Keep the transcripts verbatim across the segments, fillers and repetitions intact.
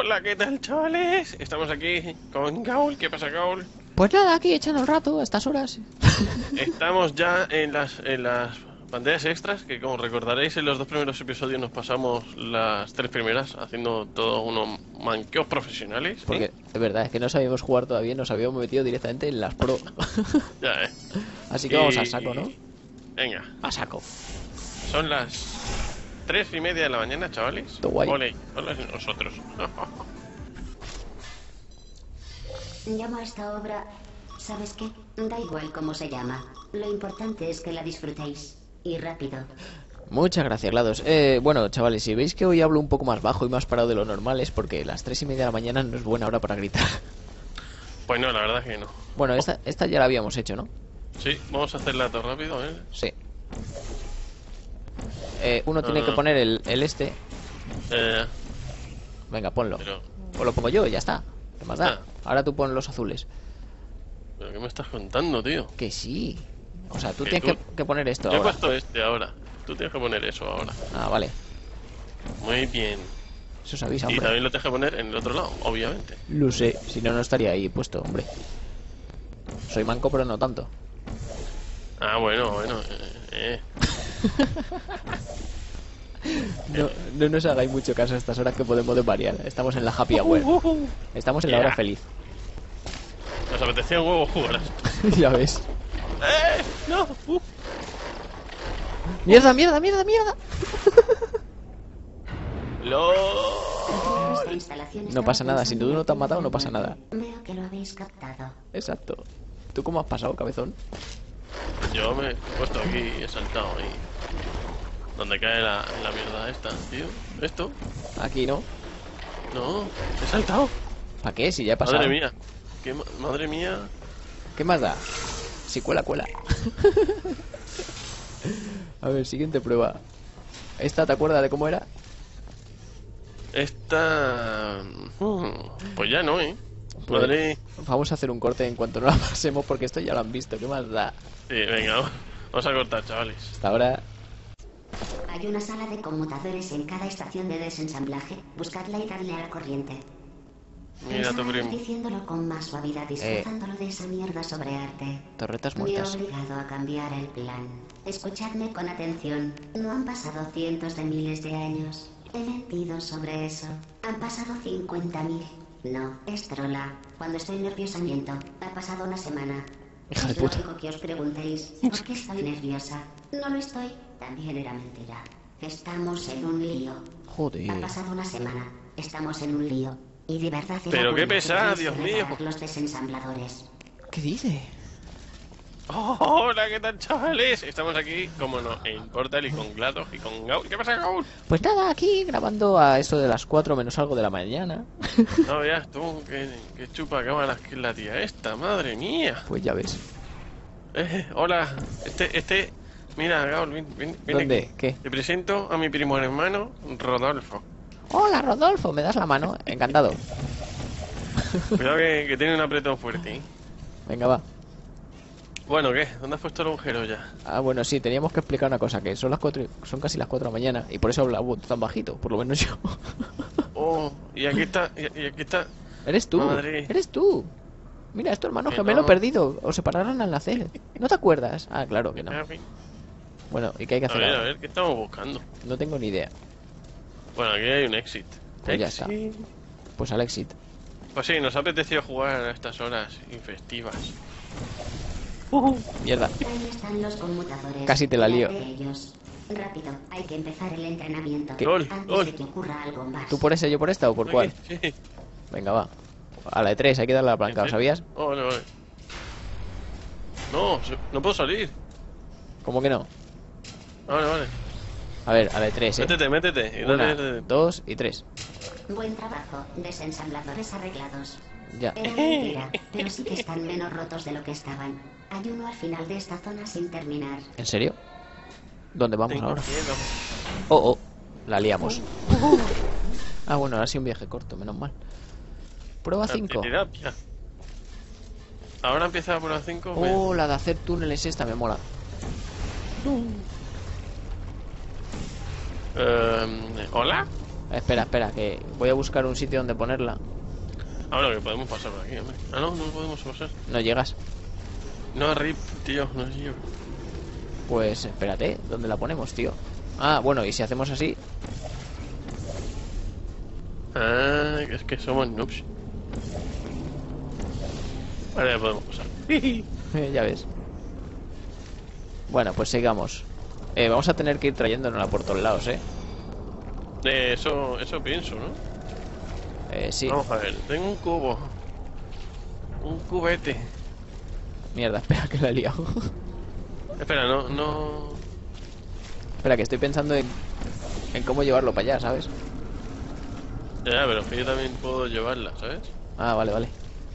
Hola, ¿qué tal, chavales? Estamos aquí con Gaul. ¿Qué pasa, Gaul? Pues nada, aquí echando el rato a estas horas. Estamos ya en las, en las pantallas extras, que como recordaréis en los dos primeros episodios nos pasamos las tres primeras haciendo todo unos manqueos profesionales, ¿eh? Porque es verdad, es que no sabíamos jugar todavía, nos habíamos metido directamente en las pro. Ya, ¿eh? Así que Y- vamos a saco, ¿no? Venga, A saco. son las tres y media de la mañana, chavales. Todo guay. Ole, hola nosotros. Llamo a esta obra... ¿Sabes qué? Da igual cómo se llama. Lo importante es que la disfrutéis. Y rápido. Muchas gracias, GLaDOS. Eh, bueno, chavales, si veis que hoy hablo un poco más bajo y más parado de lo normal es porque las tres y media de la mañana no es buena hora para gritar. Pues no, la verdad es que no. Bueno, esta, esta ya la habíamos hecho, ¿no? Sí, vamos a hacerla todo rápido, ¿eh? Sí. Eh, uno No, tiene no, que no. poner el, el este. Eh, Venga, ponlo. pero... O lo pongo yo y ya está. ¿Qué más da? Ah. Ahora tú pon los azules. ¿Pero qué me estás contando, tío? Que sí. O sea, tú Que tienes tú- que, que poner esto Yo he ahora. puesto este ahora. Tú tienes que poner eso ahora. Ah, vale. Muy bien. Eso se avisa, Y hombre. también lo tienes que poner en el otro lado, obviamente. Lo sé, si no, no estaría ahí puesto, hombre. Soy manco, pero no tanto. Ah, bueno, bueno. Eh, eh. No, no nos hagáis mucho caso a estas horas que podemos desvariar. Estamos en la happy hour. Estamos en la hora Yeah. feliz. Nos apetecía un huevo jugar. Ya ves. ¡Eh! ¡No! Uh. ¡Mierda, mierda, mierda, mierda! ¡Lo! Esta instalación No estaba pasa nada, si pensando tú no te has en matado, no ti. pasa nada. Veo que lo habéis captado. Exacto. ¿Tú cómo has pasado, cabezón? Yo me he puesto aquí y he saltado ahí. Donde cae la, la mierda esta, tío. ¿Esto? Aquí no. No, he saltado. ¿Para qué? Si ya he pasado. Madre mía. ¿Qué ma- madre mía. ¿Qué más da? Si cuela, cuela. A ver, siguiente prueba. ¿Esta te acuerdas de cómo era? Esta... hmm, Pues ya no, ¿eh? Pues- Madre... Vamos a hacer un corte en cuanto no la pasemos porque esto ya lo han visto. ¿Qué más da? Sí, venga, vamos a cortar, chavales. Hasta ahora. Hay una sala de conmutadores en cada estación de desensamblaje. Buscadla y darle a la corriente. Mira tu Pensaba ir primo. diciéndolo con más suavidad, disfrazándolo de esa mierda sobre arte. Torretas Me he muertas. obligado a cambiar el plan. Escuchadme con atención. No han pasado cientos de miles de años. He mentido sobre eso. Han pasado cincuenta mil. No, es trola. Cuando estoy nerviosa miento. Ha pasado una semana. Hija de Es puta. lógico que os preguntéis, ¿por qué estoy nerviosa? No lo estoy. También era mentira. Estamos en un lío. Joder. Ha pasado una semana. Estamos en un lío. Y de verdad era Pero qué curioso pesada, tenéis Dios que mío. reparar los desensambladores. ¿Qué dice? Oh, hola, ¿qué tal, chavales? Estamos aquí, como no, en Portal y con GLaDOS y con Gaul. ¿Qué pasa, Gaul? Pues nada, aquí grabando a eso de las cuatro menos algo de la mañana. No veas tú, qué, qué chupa cámaras que es la tía esta, madre mía. Pues ya ves. Eh, hola, este, este... Mira, Gaul, ven, ven, ven ¿Dónde? aquí. ¿Qué? Te presento a mi primo hermano, Rodolfo. Hola, Rodolfo, ¿me das la mano? Encantado. Cuidado que, que tiene un apretón fuerte, ¿eh? Venga, va. Bueno, ¿qué? ¿Dónde has puesto el agujero ya? Ah, bueno, sí, teníamos que explicar una cosa, que son las cuatro, y- son casi las cuatro de la mañana y por eso hablamos tan bajito, por lo menos yo. Oh, y aquí está, y, y aquí está... Eres tú, Madre. eres tú. Mira, es tu hermano Que gemelo no. perdido, os separaron al nacer. ¿No te acuerdas? Ah, claro que no. A ver, Bueno, ¿y qué hay que hacer a ahora? ver, ¿qué estamos buscando? No tengo ni idea. Bueno, aquí hay un exit. Pues ya está. Exit. Pues al exit. Pues sí, nos ha apetecido jugar a estas horas infestivas. Mierda. Ahí están los conmutadores. Casi te la lío. Cuidad de ellos. Rápido, hay que empezar el entrenamiento. ¿Qué? Gol, Antes gol. de que ocurra algo más. ¿Tú por ese, yo por esta o por cuál? Sí. Venga, va. A la de tres, hay que darle a la palanca, ¿lo sabías? Oh, vale, vale. No, se- no puedo salir. ¿Cómo que no? Vale, vale. A ver, a la de tres, ¿eh? Métete, métete. Y Una, dale- dos y tres. Buen trabajo, desensambladores arreglados. Ya. Era mentira, pero sí que están menos rotos de lo que estaban. Hay uno al final de esta zona sin terminar. ¿En serio? ¿Dónde vamos Tengo ahora? miedo. Oh, oh, la liamos. Ah, bueno, ahora ha sido un viaje corto, menos mal. Prueba cinco. Antiterapia. Ahora empieza por la cinco. Oh, la de hacer túneles esta me mola. Eh, ¿Hola? Espera, espera, que voy a buscar un sitio donde ponerla. Ahora que podemos pasar por aquí, hombre. Ah, no, no podemos pasar. No llegas. No, rip, tío, no sé yo. Pues espérate, ¿dónde la ponemos, tío? Ah, bueno, y si hacemos así. Ah, es que somos noobs. Ahora ya podemos pasar. Ya ves. Bueno, pues sigamos. eh, Vamos a tener que ir trayéndonosla por todos lados, eh Eh, eso, eso pienso, ¿no? Eh, sí. Vamos a ver, tengo un cubo. Un cubete. Mierda, espera que la he liado. Espera, no, no. Espera, que estoy pensando en, en cómo llevarlo para allá, ¿sabes? Ya, pero es que yo también puedo llevarla, ¿sabes? Ah, vale, vale.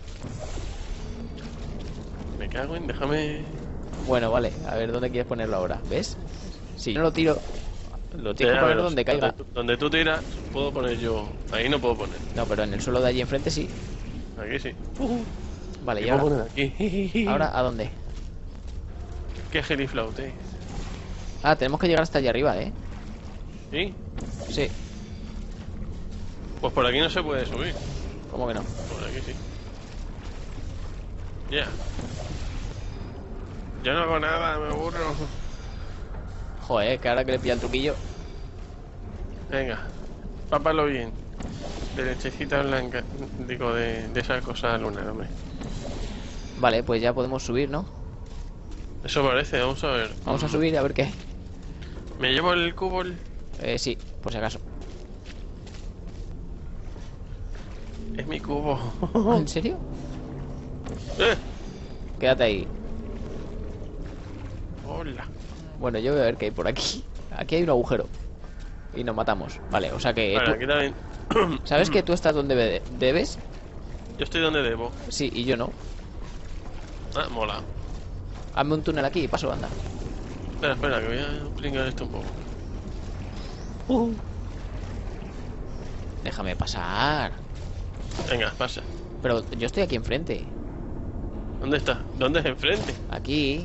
Me cago en, déjame. Bueno, vale, a ver, ¿dónde quieres ponerlo ahora? ¿Ves? Si no lo tiro, lo tienes que Ya, poner pero donde caiga. Donde, donde tú tiras, puedo poner yo. Ahí no puedo poner. No, pero en el suelo de allí enfrente sí. Aquí sí. Vale, ¿Qué y puedo ahora, poner aquí? ahora ¿a dónde? Qué geliflaute. Ah, tenemos que llegar hasta allá arriba, ¿eh? ¿Sí? Sí, Pues por aquí no se puede subir. ¿cómo que no? Por aquí sí. Ya. Yo no hago nada, me aburro. Joder, que ahora que le pilla el truquillo. Venga, pápalo bien. De lechecita blanca. Digo, de, de esa cosa lunar, hombre. Vale, pues ya podemos subir, ¿no? Eso parece, vamos a ver. Vamos a subir a ver qué. Me llevo el cubo. el- Eh, sí, por si acaso. Es mi cubo. ¿En serio? Eh, Quédate ahí. Hola. Bueno, yo voy a ver qué hay por aquí. Aquí hay un agujero. Y nos matamos. Vale, o sea que Vale, tú- aquí también. ¿sabes que tú estás donde de- debes? Yo estoy donde debo. Sí, y yo no. Ah, mola. Hazme un túnel aquí y paso, anda. Espera, espera, que voy a pringar esto un poco. Déjame pasar. Venga, pasa. Pero yo estoy aquí enfrente. ¿Dónde está? ¿Dónde es enfrente? Aquí.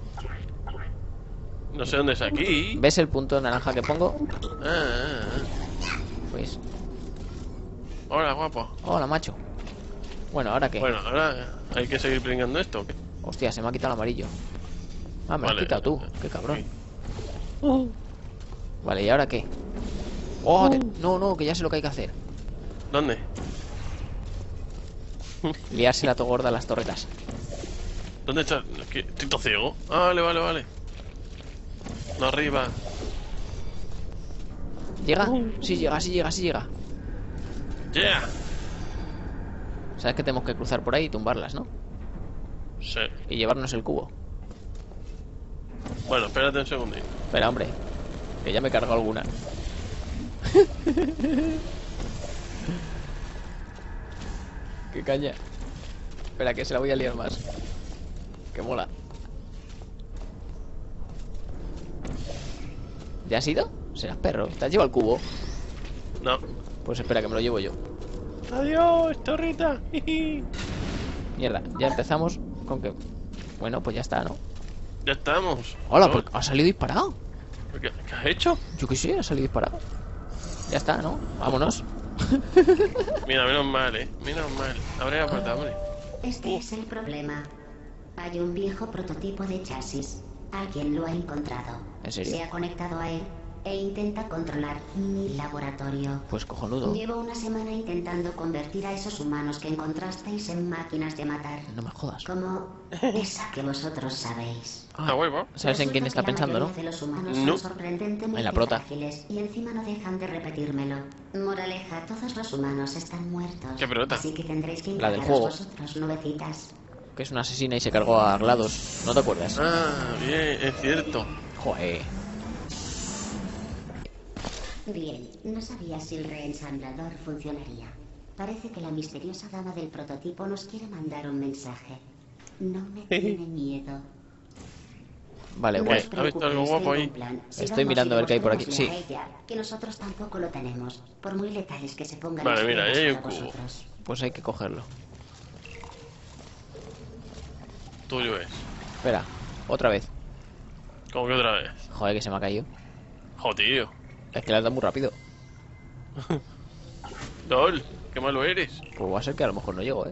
No sé dónde es aquí. ¿Ves el punto naranja que pongo? Ah, ah, ah. Pues... Hola, guapo. Hola, macho. Bueno, ¿ahora qué? Bueno, ahora hay que seguir pringando esto. ¿o qué? Hostia, se me ha quitado el amarillo. Ah, me lo Vale. has quitado tú. Qué cabrón. Sí. Vale, ¿y ahora qué? Oh, te- no, no, que ya sé lo que hay que hacer. ¿Dónde? Liarse la gorda a las torretas. ¿Dónde está? ¿Qué? ¿Estoy todo ciego? Ah, vale, vale, vale. No, arriba. ¿Llega? Sí llega, sí llega, sí llega. ¡Yeah! Sabes que tenemos que cruzar por ahí y tumbarlas, ¿no? Sí. Y llevarnos el cubo. Bueno, espérate un segundito. Espera, hombre, que ya me cargo alguna. Qué caña. Espera, que se la voy a liar más. Que mola. ¿Ya has ido? Serás perro. ¿Te has llevado el cubo? No. Pues espera, que me lo llevo yo. Adiós, torrita. Mierda, ya empezamos con que... Bueno, pues ya está, ¿no? Ya estamos. Hola, ¿No? pues ha salido disparado. ¿Qué, ¿Qué has hecho? Yo qué sé, ha salido disparado. Ya está, ¿no? Vámonos. Mira, menos mal, eh. Menos mal. Abre la puerta, hombre. Este Uh. es el problema. Hay un viejo prototipo de chasis. Alguien lo ha encontrado. ¿En serio? Se ha conectado a él e intenta controlar mi laboratorio. Pues cojonudo. Llevo una semana intentando convertir a esos humanos que encontrasteis en máquinas de matar. No me jodas. Como esa que vosotros sabéis. Ah, huevo. ¿Sabes en quién Resulta está que la pensando, no? mayoría de los humanos No. son sorprendentemente En la prota. frágiles y encima no dejan de repetírmelo. Moraleja, todos los humanos están muertos. ¿Qué prota? Así que tendréis que La del encargaros juego. vosotros, nubecitas. Que es una asesina y se cargó a GLaDOS. ¿No te acuerdas? Ah, bien, es cierto. Joder. Bien, no sabía si el reensamblador funcionaría. Parece que la misteriosa dama del prototipo nos quiere mandar un mensaje. No me tiene miedo. Vale, No guay. os ¿Ha visto algo preocupéis, guapo tengo ahí? un plan. Estoy Sigamos mirando a ver y qué hay por aquí. demostrémosle Sí. a ella que nosotros tampoco lo tenemos, por muy letales que se pongan Vale, las mira, ahí pruebas hay un para cubo. vosotros. Pues hay que cogerlo. Tuyo es. Espera, otra vez. ¿Cómo que otra vez? Joder, que se me ha caído. Jo, tío. Es que la has dado muy rápido. LOL, qué malo eres. Pues va a ser que a lo mejor no llego, ¿eh?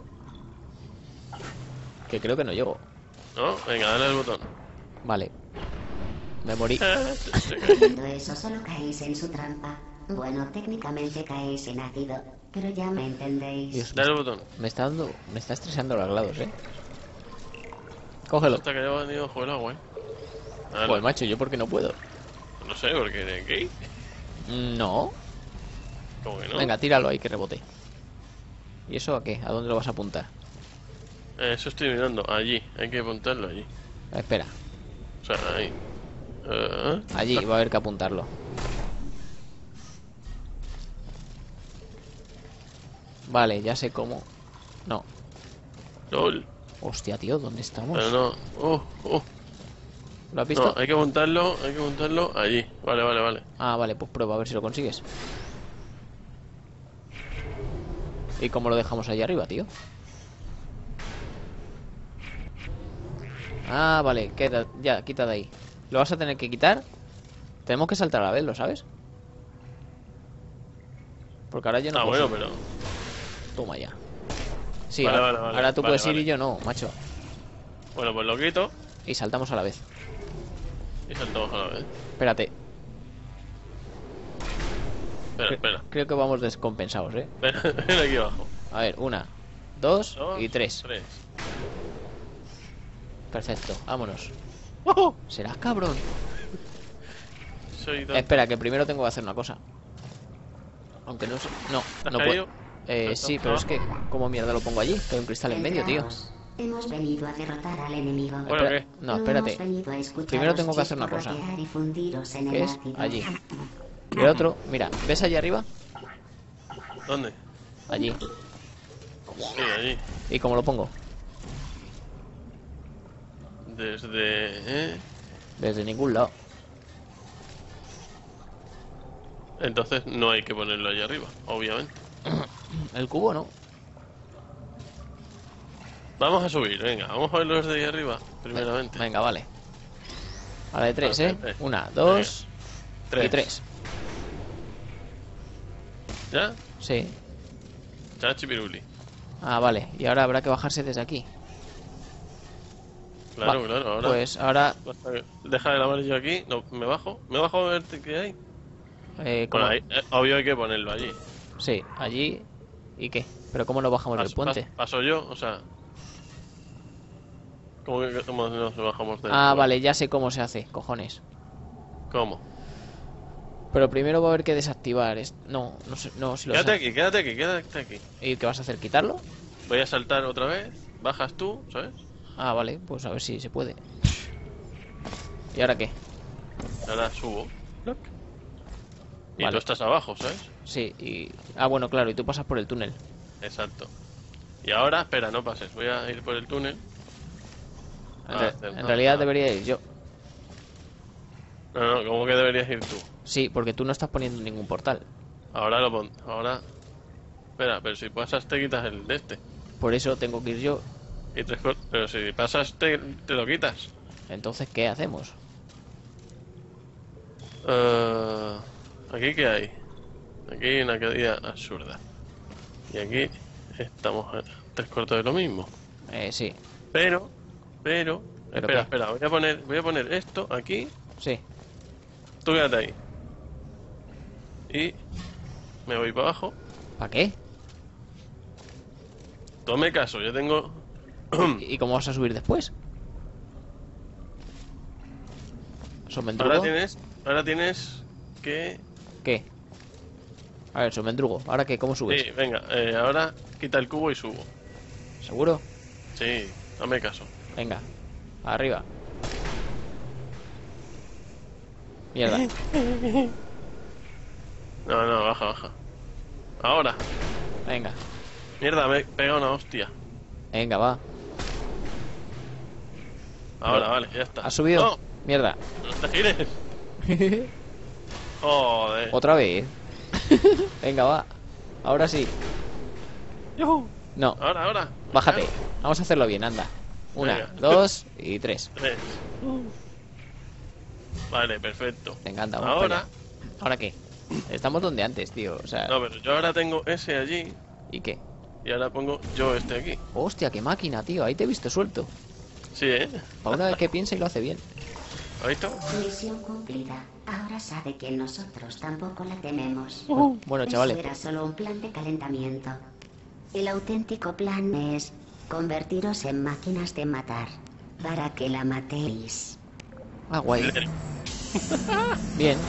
Que creo que no llego. ¿No? Venga, dale al botón. Vale. Me morí. Haciendo eso solo caéis en su trampa. Bueno, técnicamente caéis en ácido, pero ya me entendéis. Dios, Dale al botón. me está dando... Me está estresando los lados, ¿eh? Cógelo. Hasta que haya venido bajo el agua, eh. Dale. Pues macho, yo porque no puedo. No sé, porque de gay. No. ¿Cómo que no? Venga, tíralo ahí que rebote. ¿Y eso a qué? ¿A dónde lo vas a apuntar? Eh, eso estoy mirando. Allí. Hay que apuntarlo allí. Ah, espera. O sea, ahí. Eh, Allí va a haber que apuntarlo. Vale, ya sé cómo. No. LOL. Hostia, tío, ¿dónde estamos? Pero no. Oh, oh. ¿Lo has visto? No, hay que apuntarlo. Hay que apuntarlo allí. Vale, vale, vale. Ah, vale, pues prueba a ver si lo consigues. ¿Y cómo lo dejamos ahí arriba, tío? Ah, vale, queda, ya, quita de ahí. Lo vas a tener que quitar. Tenemos que saltar a la vez, ¿lo sabes? Porque ahora yo no Ah, puedo. bueno, pero. Toma ya. Sí, Vale, ahora, vale, vale. ahora tú Vale, puedes ir vale. y yo no, macho. Bueno, pues lo quito Y saltamos a la vez. y saltamos a la vez. Espérate. Espera, Cre- espera. Creo que vamos descompensados, ¿eh? Ven, ven aquí abajo. A ver, una, dos, Dos y tres. Tres. Perfecto, vámonos. ¡Oh! ¿Serás cabrón? Soy tan... Espera, que primero tengo que hacer una cosa. Aunque no sé... No, ¿Te has no caído? puedo. Eh, ¿Estás sí, pero es que... ¿Cómo mierda lo pongo allí? Que hay un cristal en medio, tío. Centraos. Hemos venido a derrotar al enemigo. Bueno, Espera- ¿qué? No, espérate. hemos venido a escucharos Primero tengo que hacer una cosa. chisporrotear y fundiros en ¿Qué el es? ácido. Allí. Y el otro... Mira, ¿ves allí arriba? ¿Dónde? Allí. Sí, allí. ¿Y cómo lo pongo? Desde... ¿eh? Desde ningún lado. Entonces no hay que ponerlo allí arriba, obviamente. El cubo no. Vamos a subir, venga. Vamos a ver los de ahí arriba, primeramente. Venga, vale. A la de tres, Vale, ¿eh? tres. Una, dos Tres. y tres. ¿Ya? Sí. Ya, chipiruli. Ah, vale. Y ahora habrá que bajarse desde aquí. Claro, Va, claro, ahora... Pues ahora... Deja el amarillo aquí. No, ¿me bajo? ¿Me bajo a ver qué hay? Eh, ¿cómo? Bueno, ahí, eh, obvio hay que ponerlo allí. Sí, allí... ¿Y qué? ¿Pero cómo nos bajamos del Paso, puente? pas- paso yo, o sea... ¿Cómo que cómo nos bajamos del Ah, puente? vale, ya sé cómo se hace, cojones. ¿Cómo? Pero primero va a haber que desactivar est- No, no sé, no, si lo Quédate sé. aquí, quédate aquí, quédate aquí. ¿Y qué vas a hacer? ¿Quitarlo? Voy a saltar otra vez. Bajas tú, ¿sabes? Ah, vale, pues a ver si se puede. ¿Y ahora qué? Ahora subo. Look. Y Vale. tú estás abajo, ¿sabes? Sí, y... Ah, bueno, claro, y tú pasas por el túnel. Exacto. Y ahora, espera, no pases. Voy a ir por el túnel. En, Ah, re- hacer en nada. realidad debería ir yo. No, no, ¿cómo que deberías ir tú? Sí, porque tú no estás poniendo ningún portal. Ahora lo pon. Ahora. Espera, pero si pasas te quitas el de este. Por eso tengo que ir yo. Y tres cor- Pero si pasas te, te lo quitas. Entonces, ¿qué hacemos? Eh, ¿Aquí qué hay? Aquí hay una caída absurda. Y aquí estamos a tres cuartos de lo mismo. Eh, sí, Pero, pero, ¿Pero espera, qué? espera, voy a poner, voy a poner esto aquí. sí. Tú quédate ahí. Y me voy para abajo. ¿Para qué? Tome caso, yo tengo. ¿Y cómo vas a subir después? ¿Somendrugo? Ahora tienes, ahora tienes que. ¿Qué? A ver, somendrugo. ¿Ahora qué? ¿Cómo subes? Sí, venga, eh, ahora quita el cubo y subo. ¿Seguro? Sí, dame caso. Venga, arriba. Mierda. No, no, baja, baja. Ahora. Venga, Mierda, me he pegado una hostia. venga, va. Ahora, No. vale, ya está. ¿Has subido? No, Mierda. no te gires. Joder. Otra vez. Venga, va. Ahora sí. Yujú. No, Ahora, ahora. bájate. Vamos a hacerlo bien, anda. Una, Venga. dos y tres. Tres. Vale, perfecto. Venga, anda, vamos Ahora, para allá. ¿Ahora qué? Estamos donde antes, tío. O sea, No, pero yo ahora tengo ese allí ¿y qué? y ahora pongo yo este aquí. Hostia, qué máquina, tío. Ahí te he visto suelto. Sí, ¿eh? Para una vez que piensa y lo hace bien. Ahí está. Misión cumplida. Ahora sabe que nosotros tampoco la tememos. Bueno, Eso chavales. era solo un plan de calentamiento. El auténtico plan es convertiros en máquinas de matar para que la matéis. Ah, guay. Bien.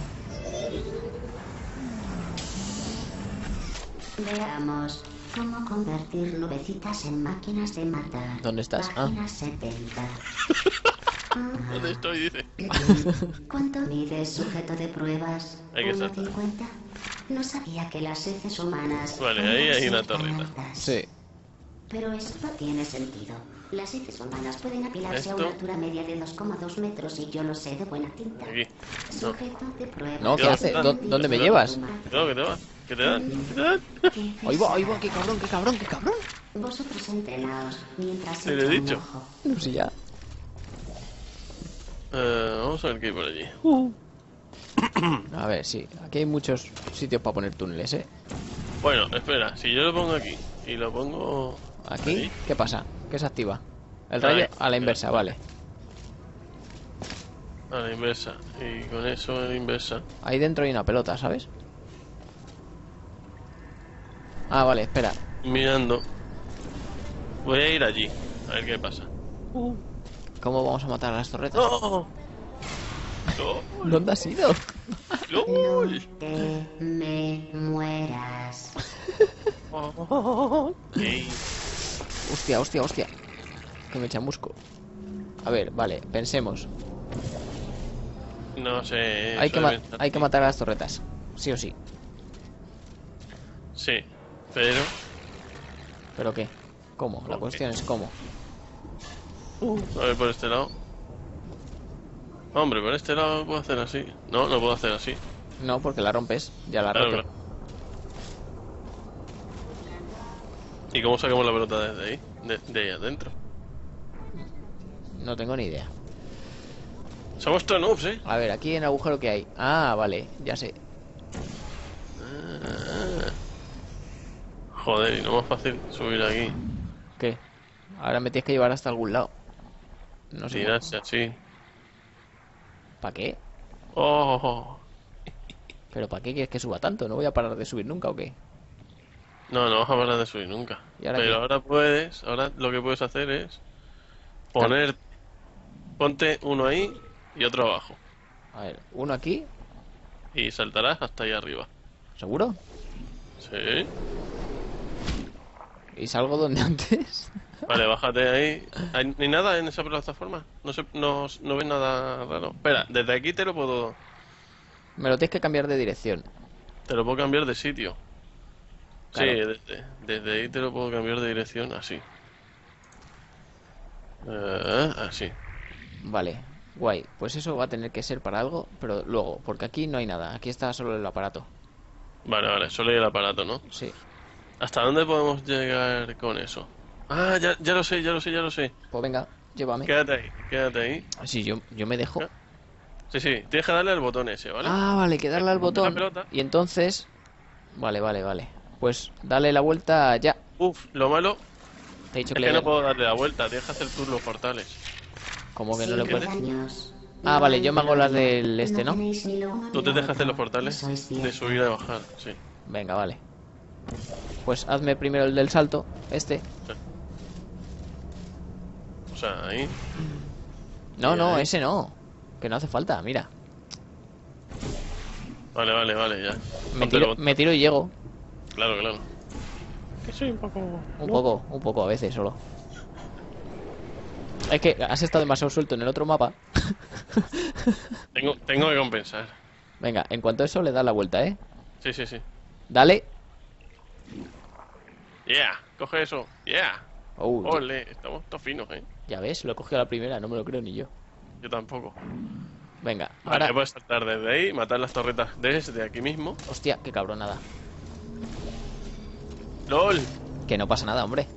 Veamos cómo convertir nubecitas en máquinas de matar. ¿Dónde estás? Ah. Página setenta. ¿Dónde estoy? Dice. ¿Cuánto mide sujeto de pruebas? Hay que ¿uno saltar. cincuenta? No sabía que las heces humanas... Vale, podían ahí hay ser una tan torreta. altas. Sí. Pero eso no tiene sentido. Las heces humanas pueden apilarse a Esto. una altura media de dos coma dos metros y yo lo sé de buena tinta. Aquí. Sujeto de pruebas. No, ¿qué Dios, hace? ah. ¿Dó- ¿Dónde me llevas? Cuidado, que te vas. ¿Qué te dan? ¿Qué te dan? Ahí va, ahí va, qué cabrón, qué cabrón, qué cabrón. Vosotros entrenaos mientras Te lo he echo un dicho. ojo. No sé ya. Eh, vamos a ver qué hay por allí. A ver, sí. Aquí hay muchos sitios para poner túneles, ¿eh? Bueno, espera. Si yo lo pongo aquí y lo pongo... Aquí, ahí, ¿qué pasa? ¿Qué se activa? El Ahí. rayo a la inversa, vale. a la inversa. Y con eso a la inversa. Ahí dentro hay una pelota, ¿sabes? Ah, vale, espera. Mirando. Voy a ir allí. A ver qué pasa. ¿Cómo vamos a matar a las torretas? ¡No! ¡No! ¿Dónde has ido? No ¡Lol! te me mueras. Ey, Hostia, hostia, hostia. Que me chamusco. A ver, vale, pensemos. No sé. Hay eso que, ma- debe estar hay que aquí. matar a las torretas. Sí o sí. Sí, pero. ¿Pero qué? ¿Cómo? La Ok. cuestión es cómo. A ver por este lado. Hombre, por este lado puedo hacer así. No, no puedo hacer así. No, porque la rompes. Ya la Claro, rompes. claro. ¿Y cómo sacamos la pelota desde ahí? De, de ahí adentro. No tengo ni idea. Somos todos noobs, ¿eh? A ver, aquí en el agujero que hay. Ah, vale, ya sé. Ah. Joder, y no más fácil subir aquí. ¿Qué? Ahora me tienes que llevar hasta algún lado. No sé. Tirarse así. ¿Para qué? Oh. ¿Pero para qué quieres que suba tanto? ¿No voy a parar de subir nunca o qué? No, no vas a parar de subir nunca. ¿Y ahora Pero qué? ahora puedes, ahora lo que puedes hacer es poner, ponte uno ahí y otro abajo. A ver, uno aquí, Y saltarás hasta ahí arriba. ¿seguro? Sí. ¿Y salgo donde antes? Vale, bájate ahí. ¿Hay, ¿Ni nada en esa plataforma? No, se, no, no ves nada raro. Espera, desde aquí te lo puedo, Me lo tienes que cambiar de dirección. te lo puedo cambiar de sitio. Claro. Sí, desde, desde ahí te lo puedo cambiar de dirección así. Eh, así. Vale, guay. Pues eso va a tener que ser para algo, pero luego, porque aquí no hay nada. Aquí está solo el aparato. Vale, vale, solo hay el aparato, ¿no? Sí. ¿Hasta dónde podemos llegar con eso? Ah, ya, ya lo sé, ya lo sé, ya lo sé. Pues venga, llévame. Quédate ahí, quédate ahí. Sí, yo, yo me dejo. Sí, sí, tienes que darle al botón ese, ¿vale? Ah, vale, que darle al Ponte la botón. pelota. Y entonces... Vale, vale, vale. Pues dale la vuelta ya. Uf, lo malo Te he dicho es que le que no dé- puedo darle la vuelta, tienes que hacer tú los portales. Como que no le Siete puedes... años. Ah, vale, yo me hago las Gloria. del este, ¿no? tenéis ni lo uno Tú ni te lo dejas hacer los otro. portales Eso es de cierto. subir y bajar, sí. Venga, vale. Pues hazme primero el del salto, este. O sea, ahí. No, Y no, ahí. ese no. Que no hace falta, mira. Vale, vale, vale, ya. Me Póntelo, tiro, póntelo. me tiro y llego. Claro, claro. Que soy un poco... Un poco, un poco a veces solo. Es que has estado demasiado suelto en el otro mapa. Tengo, tengo que compensar. Venga, en cuanto a eso le das la vuelta, ¿eh? Sí, sí, sí. Dale. Yeah, coge eso. Yeah. Oh, Ole, estamos todos finos, eh. ya ves, lo he cogido a la primera, no me lo creo ni yo. Yo tampoco. Venga, Vale, ahora... puedes saltar desde ahí, matar las torretas desde aquí mismo. Hostia, qué cabronada. ¡Lol! Que no pasa nada, hombre.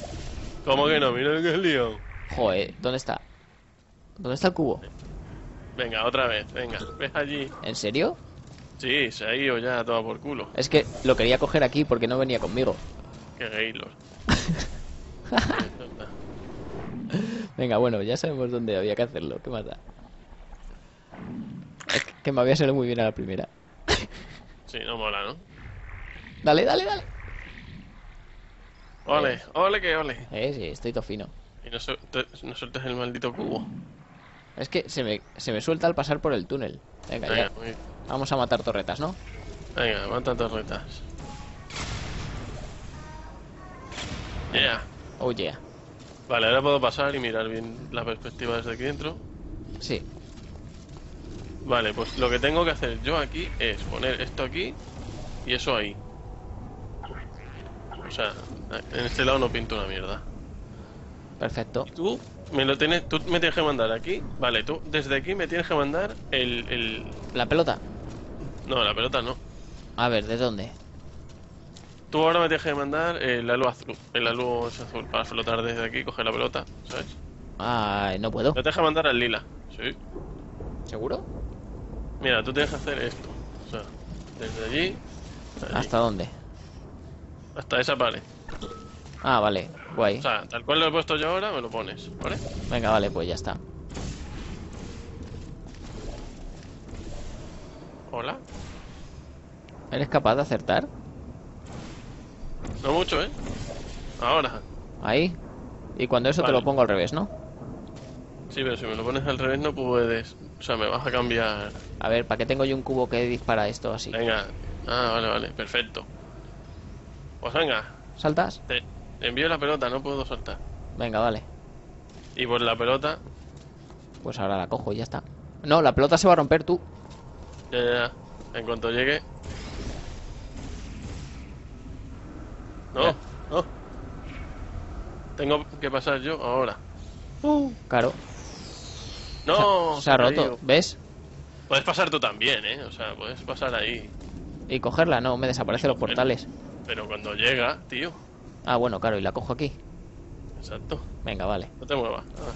¿Cómo que no? Mira que es lío. Joder, ¿dónde está? ¿Dónde está el cubo? Venga, otra vez, venga. ¿Ves allí? ¿En serio? Sí, se ha ido ya todo por culo. Es que lo quería coger aquí porque no venía conmigo. Qué gaylord. Venga, bueno, ya sabemos dónde había que hacerlo. ¿Qué más da? Es que me había salido muy bien a la primera. Sí, no mola, ¿no? Dale, dale, dale. Ole, ole que ole. Eh, sí, estoy todo fino. Y no, su- te- no sueltes el maldito cubo. Es que se me, se me suelta al pasar por el túnel. Venga, Venga, ya. muy- Vamos a matar torretas, ¿no? venga, aguanta torretas. Yeah. Oh, yeah. Vale, ahora puedo pasar y mirar bien la perspectiva desde aquí dentro. Sí. Vale, pues lo que tengo que hacer yo aquí es poner esto aquí y eso ahí. O sea, en este lado no pinto una mierda. Perfecto. Tú me lo tienes, tú me tienes que mandar aquí. Vale, tú desde aquí me tienes que mandar el, el... ¿La pelota? No, la pelota no. A ver, ¿de dónde? Tú ahora me tienes que mandar el halo azul. El halo es azul para flotar desde aquí, coger la pelota, ¿sabes? Ah, no puedo. Me tienes que mandar al lila. Sí. ¿Seguro? Mira, tú tienes que hacer esto. O sea, desde allí, allí, ¿Hasta dónde? hasta esa pared. Ah, vale, guay. O sea, tal cual lo he puesto yo ahora, me lo pones, ¿vale? Venga, vale, pues ya está. Hola. ¿Eres capaz de acertar? No mucho, ¿eh? Ahora. Ahí. Y cuando eso te Vale. lo pongo al revés, ¿no? Sí, pero si me lo pones al revés no puedes. O sea, me vas a cambiar. A ver, ¿para qué tengo yo un cubo que dispara esto así? Venga. Ah, vale, vale, perfecto. Pues venga, ¿Saltas? te envío la pelota, no puedo saltar. Venga, vale. Y por la pelota, Pues ahora la cojo y ya está. No, la pelota se va a romper tú. ya, ya, ya. En cuanto llegue. No, Ya. no. Tengo que pasar yo ahora. Claro. No, Se ha ha roto, caído. ¿ves? Puedes pasar tú también, ¿eh? O sea, puedes pasar ahí. Y cogerla, no, me desaparecen los portales. Pero cuando llega, tío. Ah, bueno, claro, y la cojo aquí. Exacto. Venga, vale. No te muevas. Ah.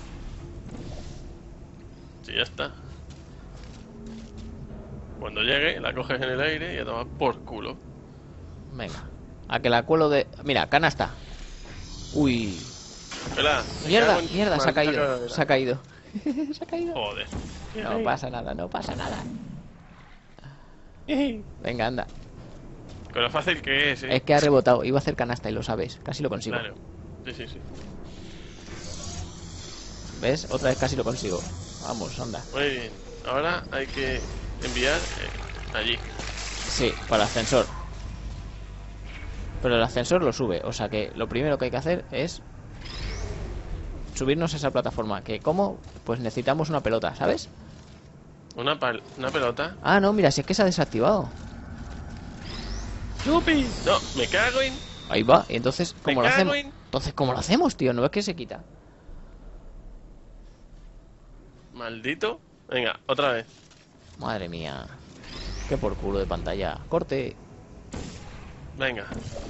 Sí, ya está. Cuando llegue, la coges en el aire y a tomar por culo. Venga. A que la cuelo de... Mira, canasta. Uy. Espera. me Mierda, cago en mierda, se ha maldita caído. cagadera. Se ha caído. Se ha caído. Joder. No pasa nada, no pasa nada. Venga, anda. Con lo fácil que es, ¿eh? Es que ha rebotado. Iba a hacer canasta y lo sabes. Casi lo consigo. Claro. Sí, sí, sí. ¿Ves? Otra vez casi lo consigo. Vamos, anda. Muy bien. Ahora hay que enviar eh, allí. Sí, para el ascensor. Pero el ascensor lo sube. O sea que lo primero que hay que hacer es subirnos a esa plataforma. Que ¿cómo? Pues necesitamos una pelota, ¿sabes? Una, pal una pelota. Ah, no, mira, si es que se ha desactivado. ¡Yupi! No, me cago en... Ahí va. Y entonces, ¿cómo Me lo cago hacemos? en- Entonces, ¿cómo lo hacemos, tío? No es que se quita. Maldito. Venga, otra vez. Madre mía. Qué por culo de pantalla. Corte. Venga.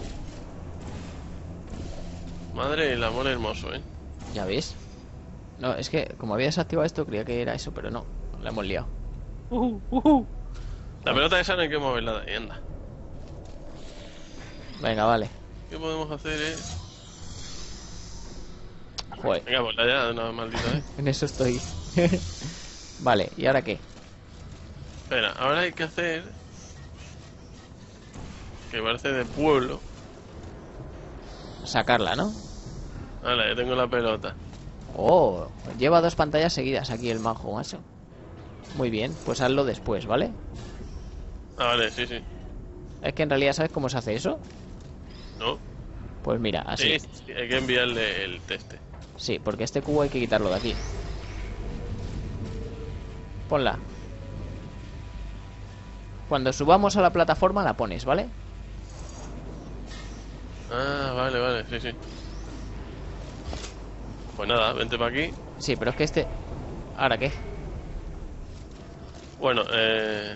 Madre el amor hermoso, ¿eh? ¿Ya ves? No, es que como había desactivado esto, creía que era eso, pero no. La hemos liado. La pelota esa no hay que moverla de ahí, anda. Venga, vale. ¿Qué podemos hacer es...? Joder, Venga, pues ya de una maldita vez. en eso estoy. Vale, ¿y ahora qué? Espera, ahora hay que hacer... Que parece de pueblo. Sacarla, ¿no? Vale, ya tengo la pelota. Oh, lleva dos pantallas seguidas aquí el majo, macho. Muy bien, pues hazlo después, ¿vale? Ah, vale, sí, sí. Es que en realidad, ¿sabes cómo se hace eso? ¿No? Pues mira, así. Sí, sí, hay que enviarle el teste. Sí, porque este cubo hay que quitarlo de aquí. Ponla. Cuando subamos a la plataforma la pones, ¿vale? Ah, vale, vale, sí, sí. Pues nada, vente para aquí. Sí, pero es que este... ¿Ahora qué? Bueno, eh...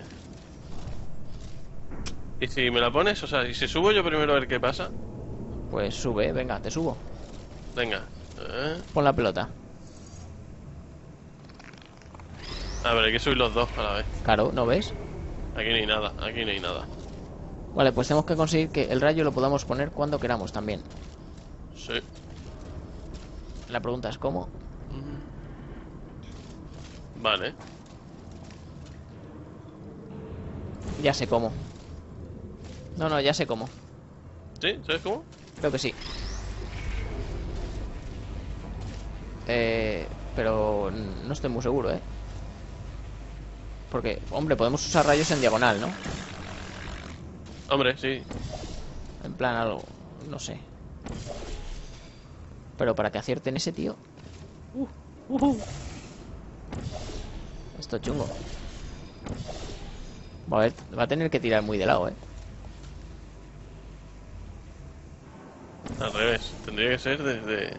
¿y si me la pones? O sea, ¿y si subo yo primero a ver qué pasa? Pues sube, venga, te subo. Venga. Eh... Pon la pelota. A ver, hay que subir los dos a la vez. Claro, ¿no ves? Aquí no hay nada, aquí no hay nada. Vale, pues tenemos que conseguir que el rayo lo podamos poner cuando queramos también. Sí. La pregunta es cómo. Vale. Ya sé cómo. No, no, ya sé cómo. ¿Sí? ¿Sabes cómo? Creo que sí. Eh, pero no estoy muy seguro, ¿eh? Porque, hombre, podemos usar rayos en diagonal, ¿no? Hombre, sí. En plan algo, no sé. Pero para que acierten ese tío. Uh, uh, uh. Esto es chungo. Va a, ver, va a tener que tirar muy de lado, ¿eh? Al revés. Tendría que ser desde...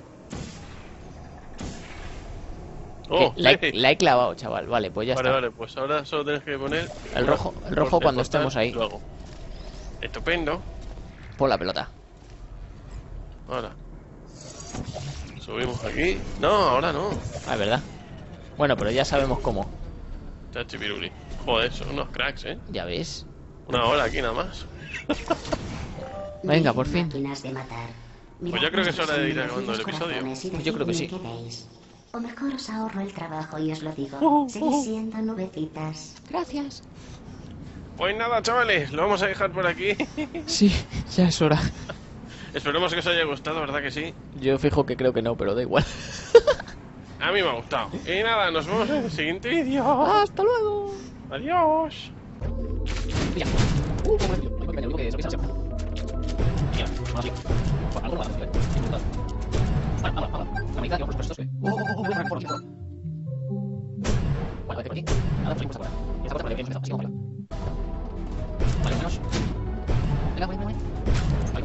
Oh, la, he, hey. la he clavado, chaval. Vale, pues ya vale, está. Vale, pues ahora solo tienes que poner... El rojo, el rojo cuando estemos ahí. Luego. Estupendo. Pon la pelota. Ahora. Subimos aquí. No, ahora no. Ah, es verdad. Bueno, pero ya sabemos cómo. Chachipiruli. Joder, son unos cracks, ¿eh? Ya ves. Una hora aquí nada más. Venga, por fin. De matar. Pues yo creo que es hora de ir acabando el episodio. Pues yo creo que sí. O mejor os ahorro el trabajo y os lo digo. Seguís siendo nubecitas. Gracias. Pues nada, chavales, lo vamos a dejar por aquí. Sí, ya es hora. Esperemos que os haya gustado, ¿verdad que sí? Yo fijo que creo que no, pero da igual. A mí me ha gustado. Y nada, nos vemos en el siguiente vídeo. ¡Hasta luego! Adiós. Mira. Uh, como el bloque de eso que se hace. Mira, más así. Bueno, algo más. Vale, vale, vale. La mitad, digamos, los puestos. Oh, oh, oh, voy a poner por aquí. Bueno, por aquí. Nada, pues seguimos ahora. Y esta cosa, vale, bien, así como. Vale, menos. Venga, voy, voy, voy.